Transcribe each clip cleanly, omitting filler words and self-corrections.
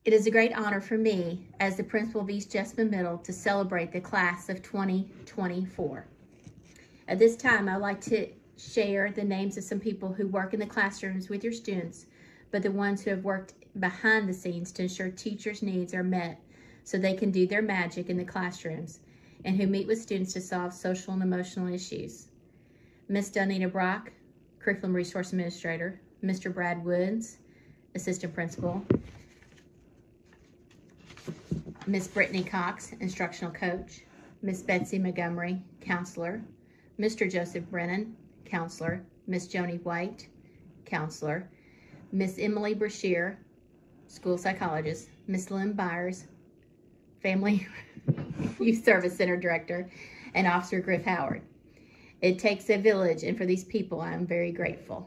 It is a great honor for me, as the principal of East Jessamine Middle, to celebrate the class of 2024. At this time, I'd like to share the names of some people who work in the classrooms with your students, but the ones who have worked behind the scenes to ensure teachers' needs are met so they can do their magic in the classrooms, and who meet with students to solve social and emotional issues. Ms. Donita Brock, Curriculum Resource Administrator, Mr. Brad Woods, Assistant Principal, Ms. Brittany Cox, Instructional Coach, Ms. Betsy Montgomery, Counselor, Mr. Joseph Brennan, Counselor, Ms. Joni White, Counselor, Ms. Emily Brashear, School Psychologist, Ms. Lynn Byers, Family Youth Service Center Director, and Officer Griff Howard. It takes a village, and for these people, I am very grateful.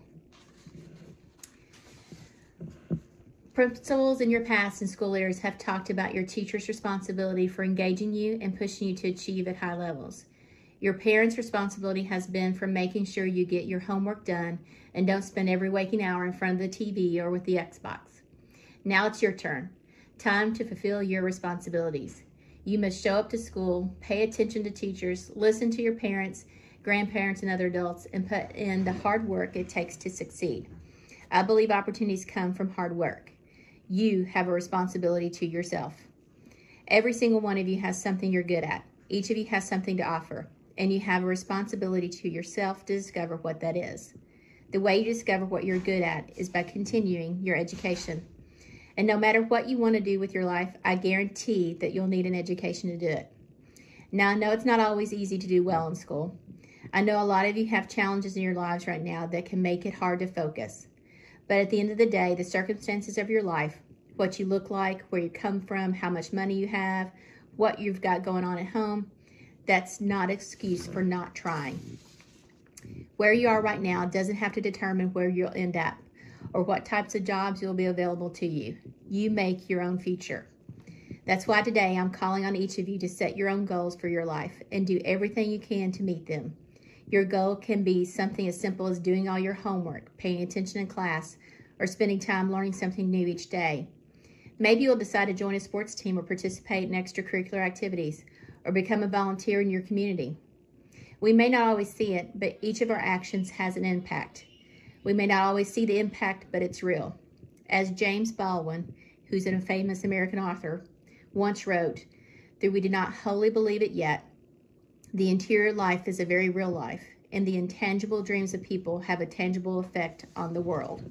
Principals in your past and school leaders have talked about your teacher's responsibility for engaging you and pushing you to achieve at high levels. Your parents' responsibility has been for making sure you get your homework done and don't spend every waking hour in front of the TV or with the Xbox. Now it's your turn. Time to fulfill your responsibilities. You must show up to school, pay attention to teachers, listen to your parents, grandparents, and other adults, and put in the hard work it takes to succeed. I believe opportunities come from hard work. You have a responsibility to yourself. Every single one of you has something you're good at. Each of you has something to offer, and you have a responsibility to yourself to discover what that is. The way you discover what you're good at is by continuing your education. And no matter what you want to do with your life, I guarantee that you'll need an education to do it. Now, I know it's not always easy to do well in school. I know a lot of you have challenges in your lives right now that can make it hard to focus. But at the end of the day, the circumstances of your life, what you look like, where you come from, how much money you have, what you've got going on at home, that's not an excuse for not trying. Where you are right now doesn't have to determine where you'll end up or what types of jobs will be available to you. You make your own future. That's why today I'm calling on each of you to set your own goals for your life and do everything you can to meet them. Your goal can be something as simple as doing all your homework, paying attention in class, or spending time learning something new each day. Maybe you'll decide to join a sports team or participate in extracurricular activities or become a volunteer in your community. We may not always see it, but each of our actions has an impact. We may not always see the impact, but it's real. As James Baldwin, who's a famous American author, once wrote, "Though we do not wholly believe it yet, the interior life is a very real life, and the intangible dreams of people have a tangible effect on the world."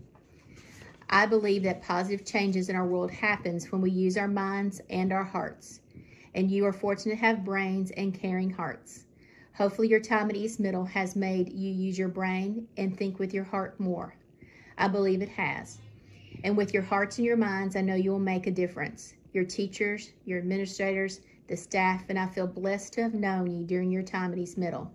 I believe that positive changes in our world happens when we use our minds and our hearts. And you are fortunate to have brains and caring hearts. Hopefully your time at East Middle has made you use your brain and think with your heart more. I believe it has. And with your hearts and your minds, I know you will make a difference. Your teachers, your administrators, the staff, and I feel blessed to have known you during your time at East Middle.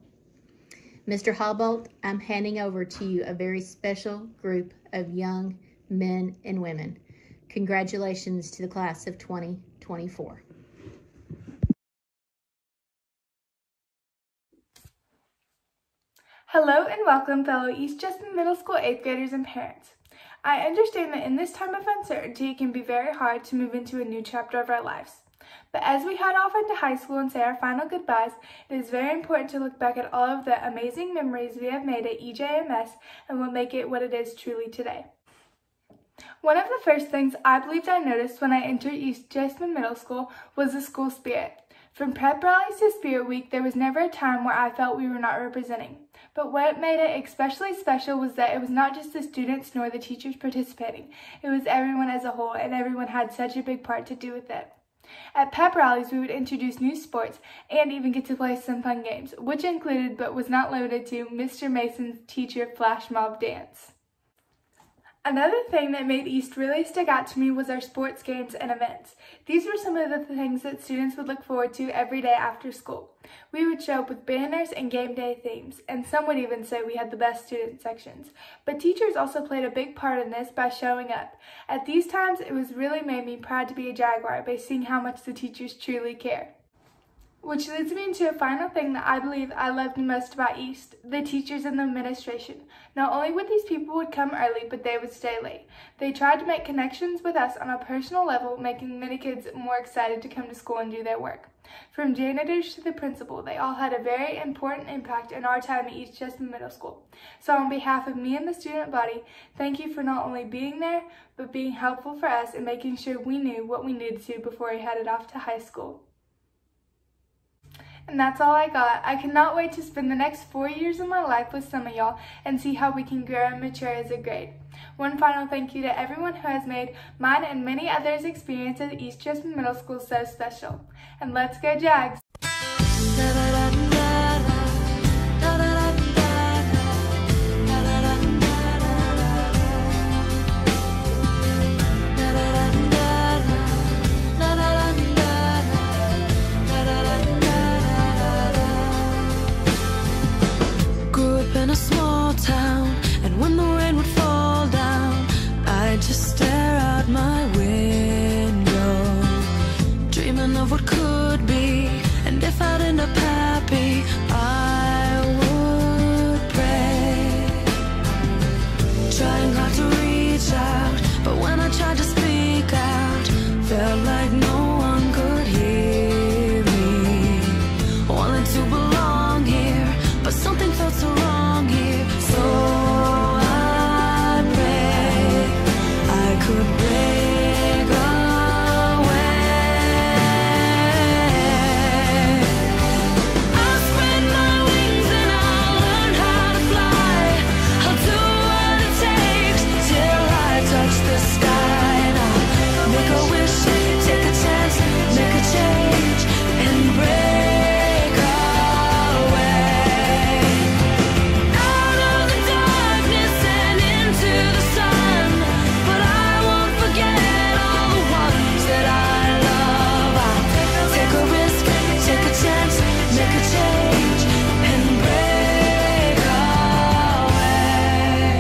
Mr. Hallbolt, I'm handing over to you a very special group of young men and women. Congratulations to the class of 2024. Hello and welcome, fellow East Jessamine Middle School 8th graders and parents. I understand that in this time of uncertainty, it can be very hard to move into a new chapter of our lives. But as we head off into high school and say our final goodbyes, it is very important to look back at all of the amazing memories we have made at EJMS and what make it what it is truly today. One of the first things I believed I noticed when I entered East Jessamine Middle School was the school spirit. From prep rallies to Spirit Week, there was never a time where I felt we were not representing. But what made it especially special was that it was not just the students nor the teachers participating. It was everyone as a whole, and everyone had such a big part to do with it. At pep rallies, we would introduce new sports and even get to play some fun games, which included but was not limited to Mr. Mason's teacher flash mob dance. Another thing that made East really stick out to me was our sports games and events. These were some of the things that students would look forward to every day after school. We would show up with banners and game day themes, and some would even say we had the best student sections. But teachers also played a big part in this by showing up. At these times, it was really made me proud to be a Jaguar by seeing how much the teachers truly care. Which leads me into a final thing that I believe I loved most about East, the teachers and the administration. Not only would these people would come early, but they would stay late. They tried to make connections with us on a personal level, making many kids more excited to come to school and do their work. From janitors to the principal, they all had a very important impact in our time at East Jessamine Middle School. So on behalf of me and the student body, thank you for not only being there, but being helpful for us and making sure we knew what we needed to before we headed off to high school. And that's all I got. I cannot wait to spend the next 4 years of my life with some of y'all and see how we can grow and mature as a grade. One final thank you to everyone who has made mine and many others' experience at East Jessamine Middle School so special. And let's go Jags! In a small town, and when the rain would fall down, I'd just stare out my window, dreaming of what could be. And if I'd end up happy, I would pray, trying hard to reach out, but when I tried to speak out, felt like no one could hear me. Wanted to belong here, but something felt so wrong here. So I pray I could break away. I'll spread my wings and I'll learn how to fly. I'll do what it takes till I touch the sky. And I'll make a wish, take a chance, make a change, and break away. Out of the darkness and into the sun, but I won't forget all the ones that I love. I'll take a risk, take a chance, make a change, and break away.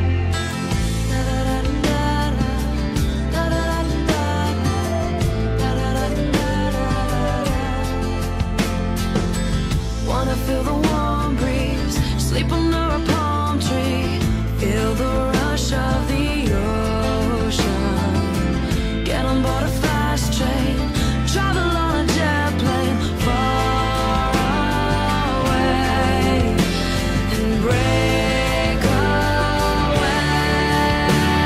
Wanna feel the warm breeze, sleep under a palm tree, feel the rush of the ocean, get on board a fast train, travel on a jet plane far away, and break away.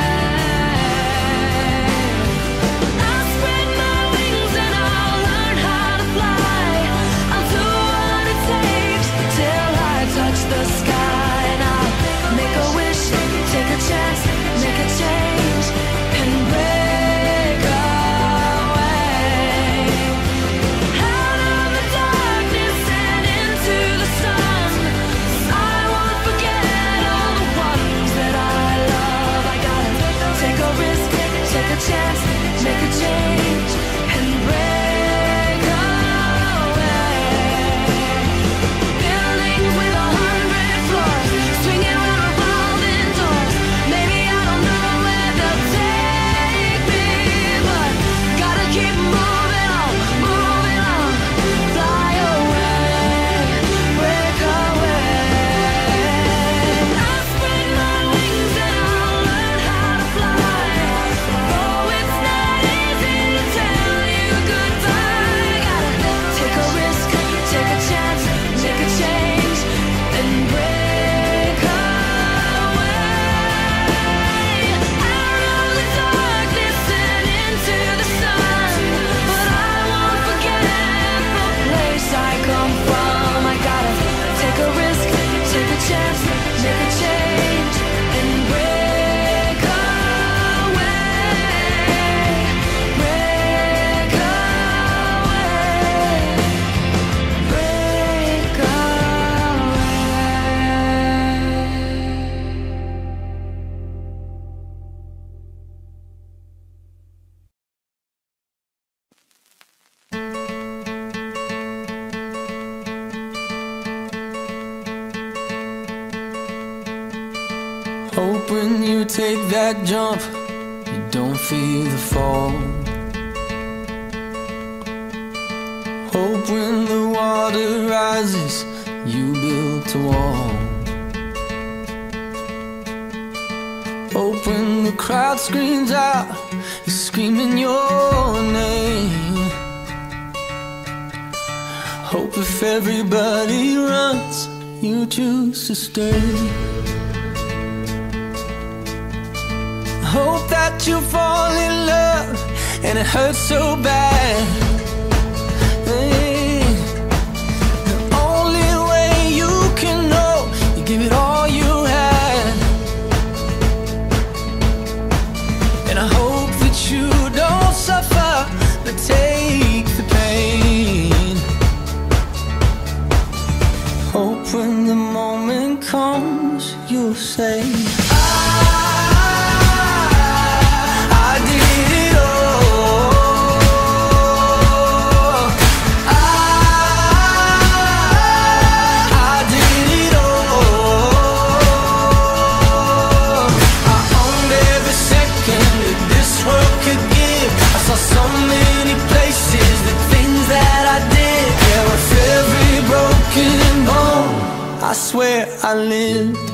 I'll spread my wings and I'll learn how to fly. I'll do what it takes till I touch the sky. And I'll make a wish, take a chance, make a change, and break away. Out of the darkness and into the sun, I won't forget all the ones that I love. I gotta take a risk, take a chance, make a change, and break away. Buildings with 100 floors, swinging around revolving doors. Maybe I don't know where they'll take me, but gotta keep moving on, fly away, break away. I'll spread my wings and I'll learn how to fly. Oh, it's not easy to tell you goodbye. Gotta take a risk, take a chance, make a change, and break away. Out of the darkness and into the sun, but I won't forget the place I come from. I gotta take a risk, take a chance, make a change, and break away, break away, break Hope when you take that jump, you don't feel the fall. Hope when the water rises, you built a wall. Hope when the crowd screams out, you're screaming your name. Hope if everybody runs, you choose to stay. Hope that you fall in love and it hurts so bad. Hey, the only way you can know, you give it all you had. And I hope that you don't suffer, but take the pain. Hope when the moment comes, you'll say, I did it all. I did it all. I owned every second that this world could give. I saw so many places, the things that I did. Yeah, with every broken bone, I swear I lived.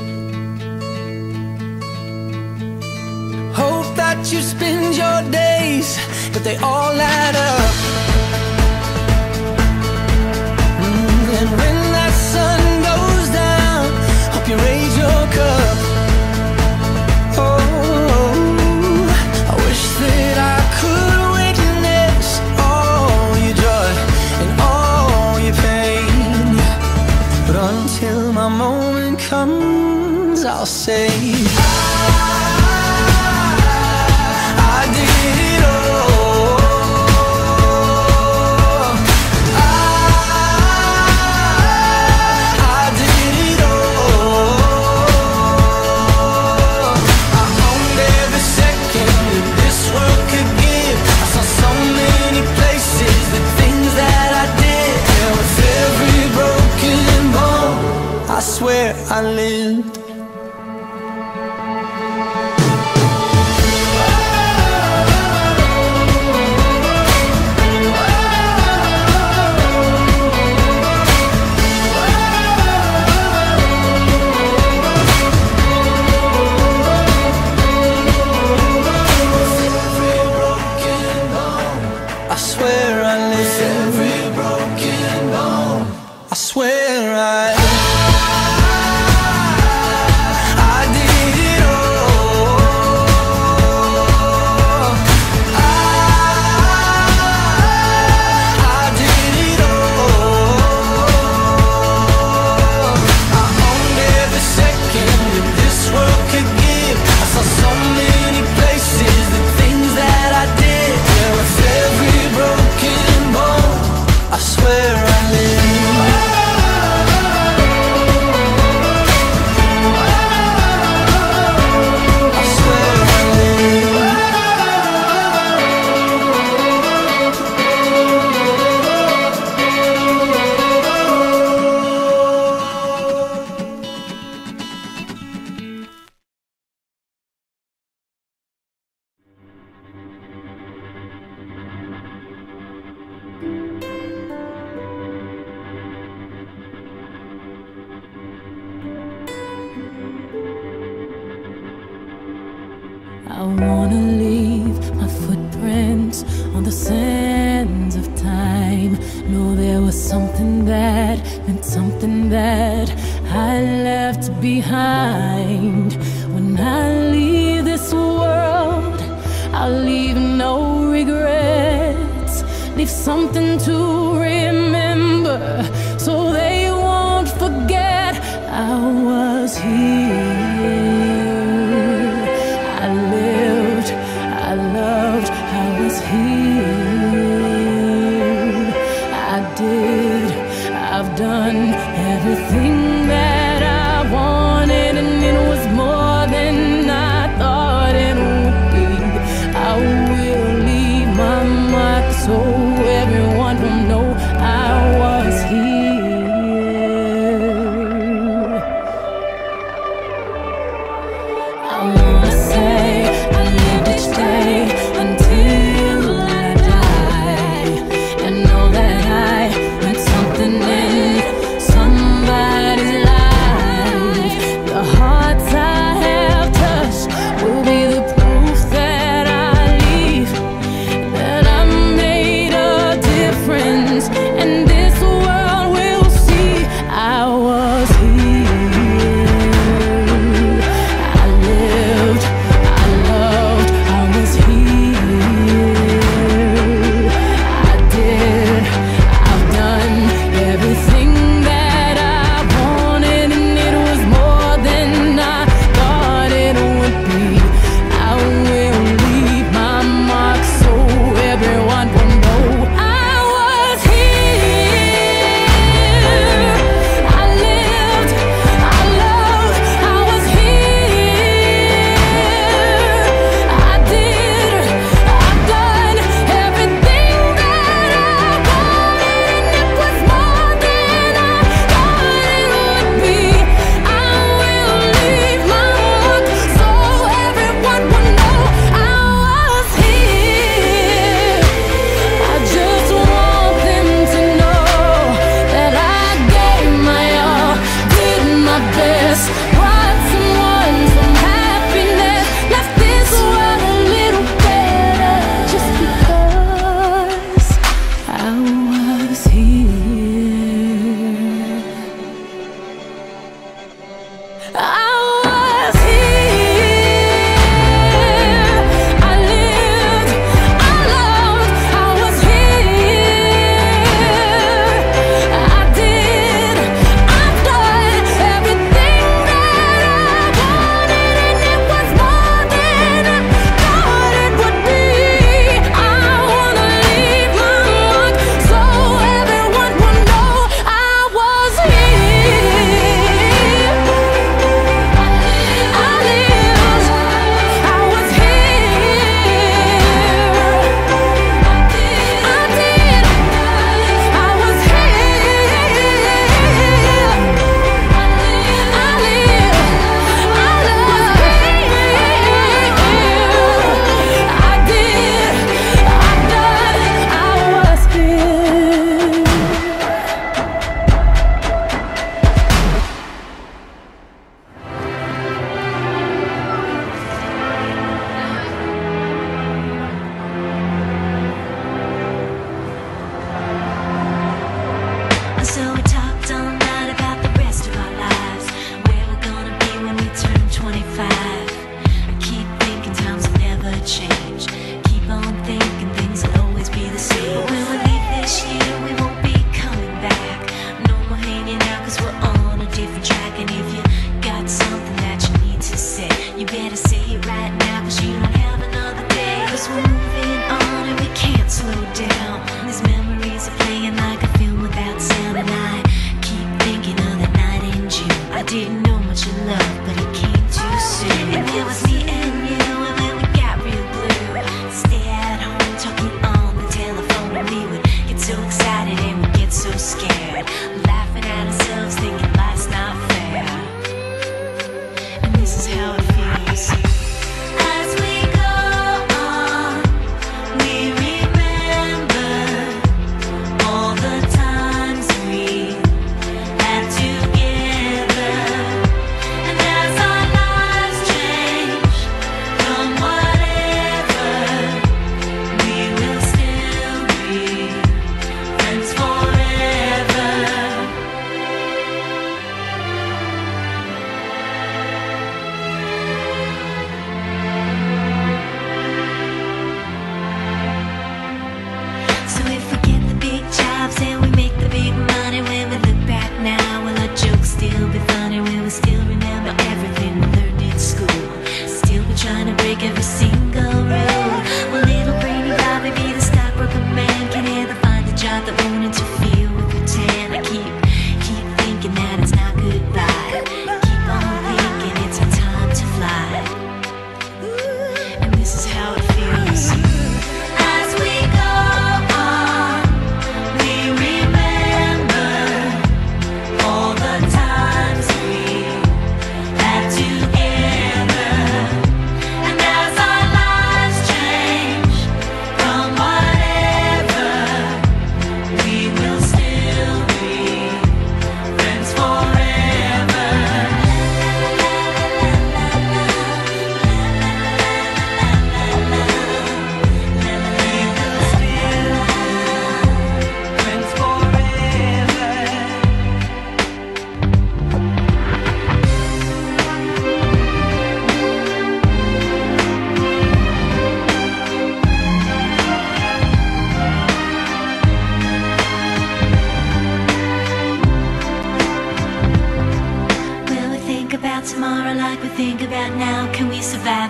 Hope that you spend your days, but they all add up. And when that sun goes down, hope you raise your cup. Oh, I wish that I could witness all your joy and all your pain. But until my moment comes, I'll say, I did it all. I did it all. I owned every second that this world could give. I saw so many places, the things that I did. Yeah, with every broken bone, I swear I lived. I swear I did it all. I did it all. I owned every second that this world could give. I saw so many places, the things that I did. Yeah, with every broken bone, I swear I lived. I wanna leave my footprints on the sands of time. Know there was something that meant something that I left behind. When I leave this world, I'll leave no regrets. Leave something to remember, so they won't forget I was here. I lived, I loved, I was here. I did, I've done everything that I wanted, and it was more than I thought it would be. I will leave my mark so everyone will know I was here. I wanna say I lived each day until I die, and know that I meant something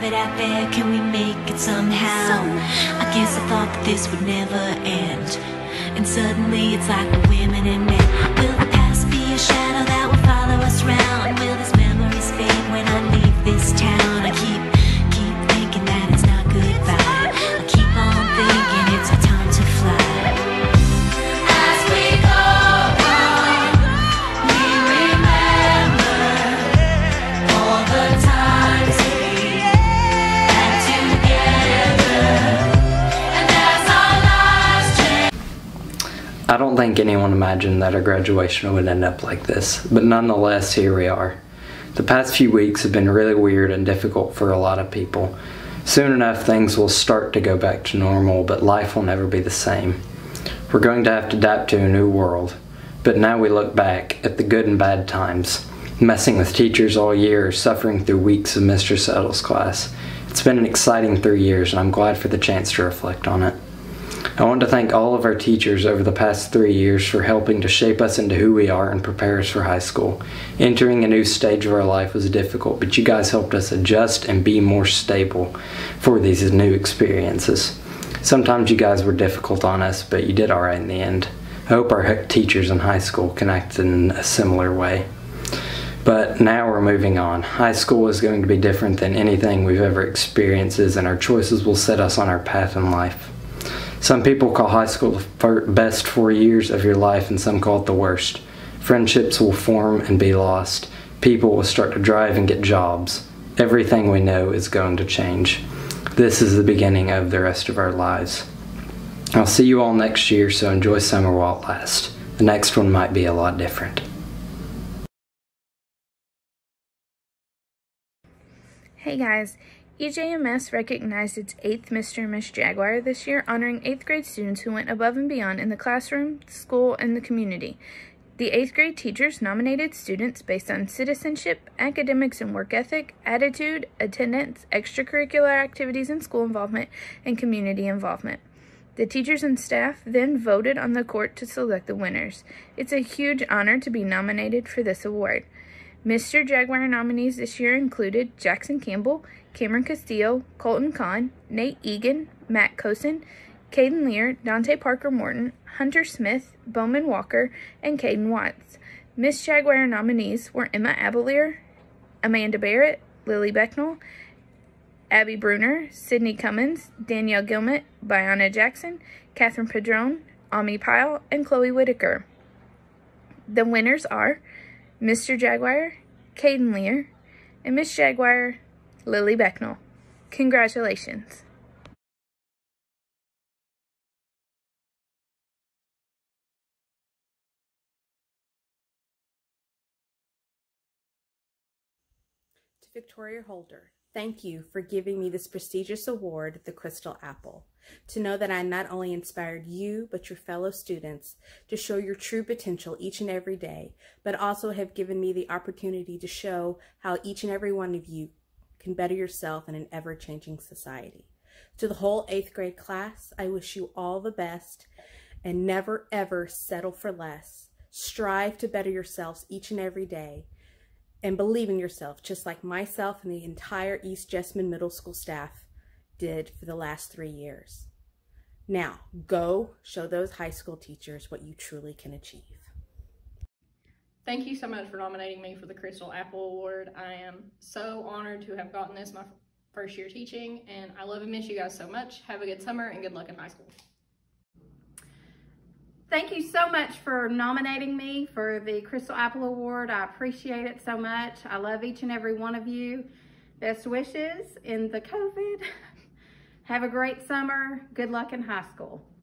it out there, can we make it somehow? I guess I thought that this would never end, and suddenly it's like we're women and men. Will the past be a shadow that will follow us round? Will these memories fade when I leave this town? I keep thinking that it's not goodbye. I keep on thinking it's our time to fly. As we go on, we remember all the times we had together, and as our lives change. I don't think anyone imagined that our graduation would end up like this, but nonetheless, here we are. The past few weeks have been really weird and difficult for a lot of people. Soon enough, things will start to go back to normal, but life will never be the same. We're going to have to adapt to a new world, but now we look back at the good and bad times, messing with teachers all year, suffering through weeks of Mr. Settle's class. It's been an exciting 3 years, and I'm glad for the chance to reflect on it. I want to thank all of our teachers over the past 3 years for helping to shape us into who we are and prepare us for high school. Entering a new stage of our life was difficult, but you guys helped us adjust and be more stable for these new experiences. Sometimes you guys were difficult on us, but you did alright in the end. I hope our teachers in high school can act in a similar way. But now we're moving on. High school is going to be different than anything we've ever experienced, and our choices will set us on our path in life. Some people call high school the best 4 years of your life, and some call it the worst. Friendships will form and be lost. People will start to drive and get jobs. Everything we know is going to change. This is the beginning of the rest of our lives. I'll see you all next year, so enjoy summer while it lasts. The next one might be a lot different. Hey guys, EJMS recognized its 8th Mr. and Miss Jaguar this year, honoring 8th grade students who went above and beyond in the classroom, school, and the community. The 8th grade teachers nominated students based on citizenship, academics and work ethic, attitude, attendance, extracurricular activities and school involvement, and community involvement. The teachers and staff then voted on the court to select the winners. It's a huge honor to be nominated for this award. Mr. Jaguar nominees this year included Jackson Campbell, Cameron Castillo, Colton Kahn, Nate Egan, Matt Cosin, Caden Lear, Dante Parker Morton, Hunter Smith, Bowman Walker, and Caden Watts. Miss Jaguar nominees were Emma Abelier, Amanda Barrett, Lily Becknell, Abby Bruner, Sydney Cummins, Danielle Gilmett, Biana Jackson, Catherine Padron, Ami Pyle, and Chloe Whitaker. The winners are Mr. Jaguar, Caden Lear, and Miss Jaguar, Lily Becknell. Congratulations. To Victoria Holder, thank you for giving me this prestigious award, the Crystal Apple. To know that I not only inspired you, but your fellow students to show your true potential each and every day, but also have given me the opportunity to show how each and every one of you can better yourself in an ever-changing society. To the whole 8th grade class, I wish you all the best and never ever settle for less. Strive to better yourselves each and every day and believe in yourself, just like myself and the entire East Jessamine Middle School staff did for the last 3 years. Now, go show those high school teachers what you truly can achieve. Thank you so much for nominating me for the Crystal Apple Award. I am so honored to have gotten this my first year teaching, and I love and miss you guys so much. Have a good summer and good luck in high school. Thank you so much for nominating me for the Crystal Apple Award. I appreciate it so much. I love each and every one of you. Best wishes in the COVID. Have a great summer. Good luck in high school.